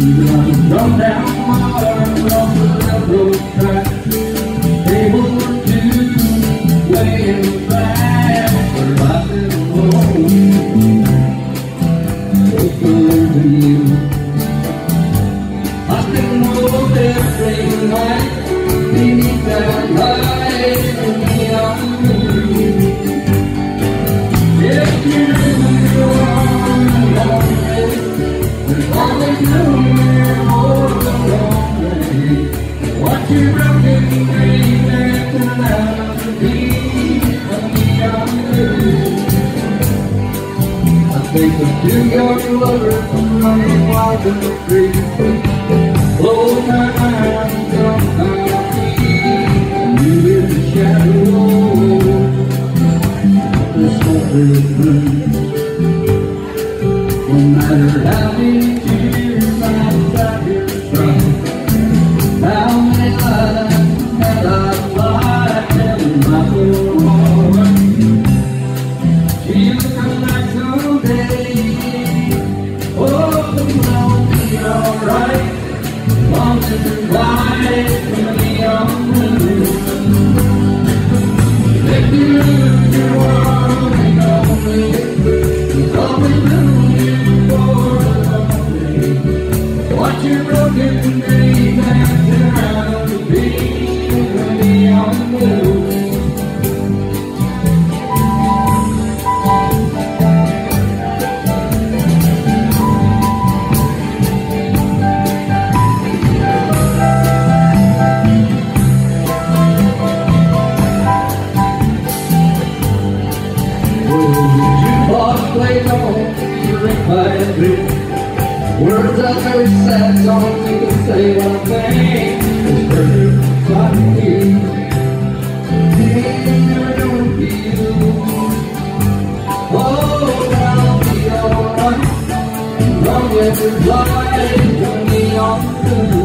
Drop down my arms off the railroad track. Able to way back where I live home. It's losing you. I can hold every night beneath that light in the moon. If you knew I'm lonely, there's always no what you broken dream and now to be beyond you. I think of two young lovers running wild in the street. Close my eyes on my feet, and you in the shadow of the smokeless room. No matter how many tears I've sat here strung, how many lies have I lied telling my poor heart? She'll come back someday. Oh, I'll be alright, long as it's light from the young moon. If you lose your world and only, it's always losing for the lonely. Watch your broken dreams and turn around to be from the young moon. Plays on the violin. Words of very sad songs you can say what I think. It's perfect like you. Ain't never gonna be you. Oh, I'll be alright, long as it's light when we all do.